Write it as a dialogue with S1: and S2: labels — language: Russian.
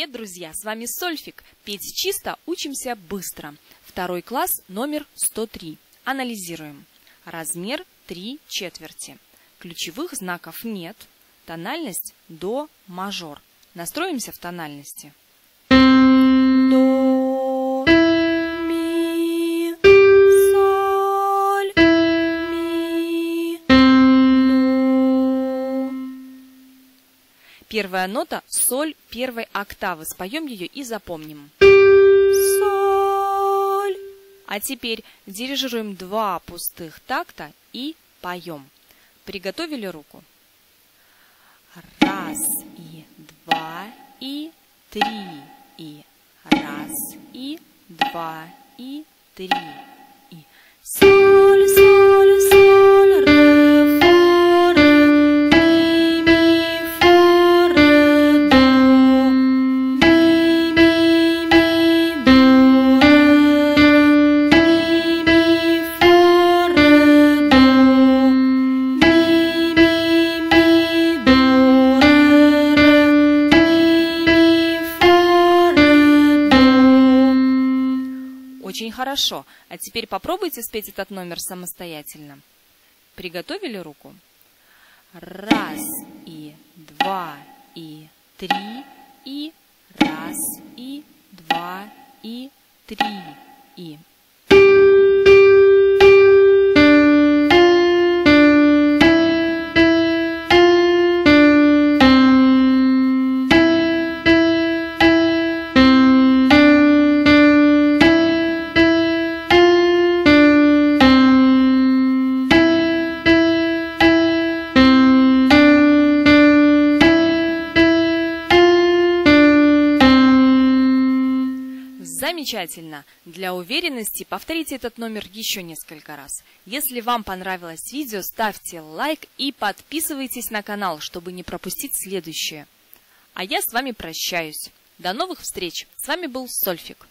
S1: Привет, друзья! С вами Сольфик. Петь чисто учимся быстро. Второй класс, номер 103. Анализируем. Размер 3/4. Ключевых знаков нет. Тональность до мажор. Настроимся в тональности. До, ми, соль, ми, до. Первая нота – соль первой октавы. Споем ее и запомним. Соль. А теперь дирижируем 2 пустых такта и поем. Приготовили руку? 1 и 2 и 3 и 1 и 2 и 3 и соль, соль, соль, ре, фа, ре, ми, фа, ре, до, ми, до, ре, ми, фа, ре, до, Очень хорошо. А теперь попробуйте спеть этот номер самостоятельно. Приготовили руку? 1 и 2 и 3 и 1 и 2 и 3 и... Замечательно! Для уверенности повторите этот номер еще несколько раз. Если вам понравилось видео, ставьте лайк и подписывайтесь на канал, чтобы не пропустить следующее. А я с вами прощаюсь. До новых встреч! С вами был Сольфик.